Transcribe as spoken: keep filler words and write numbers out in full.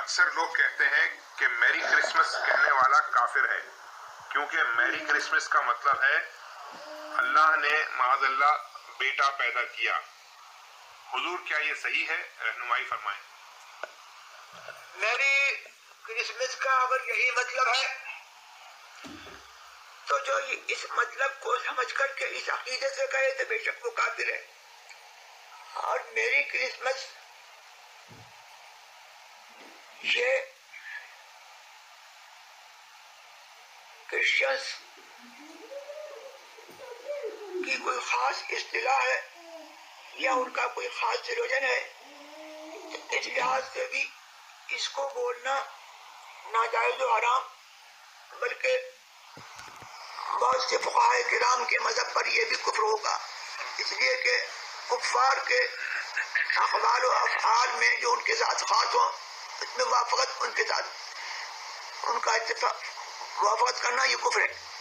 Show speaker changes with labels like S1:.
S1: اکثر لوگ کہتے ہیں کہ میری کرسمس کہنے والا کافر ہے، کیونکہ میری کرسمس کا مطلب ہے اللہ نے معاذ اللہ بیٹا پیدا کیا۔ حضور کیا یہ صحیح ہے؟ رہنمائی فرمائیں۔
S2: میری کرسمس کا اگر یہی مطلب ہے تو جو اس مطلب کو سمجھ کر کے اس عقیدے سے کہے تو بے شک وہ کافر ہے۔ اور میری کرسمس یہ کرسچنس کی کوئی خاص اصطلاح ہے یا ان کا کوئی خاص تھیولوجن ہے، اس لحاظ سے بھی اس کو بولنا ناجائز و حرام، بلکہ بہت سے فقہائے کرام کے مذہب پر یہ بھی کفر ہوگا، اس لیے کہ کفار کے اقوال و افعال میں جو ان کے ساتھ خاص ہو اس میں موافقت ان کے ساتھ ان کا اتفاق موافقت کرنا یہ کفر ہے۔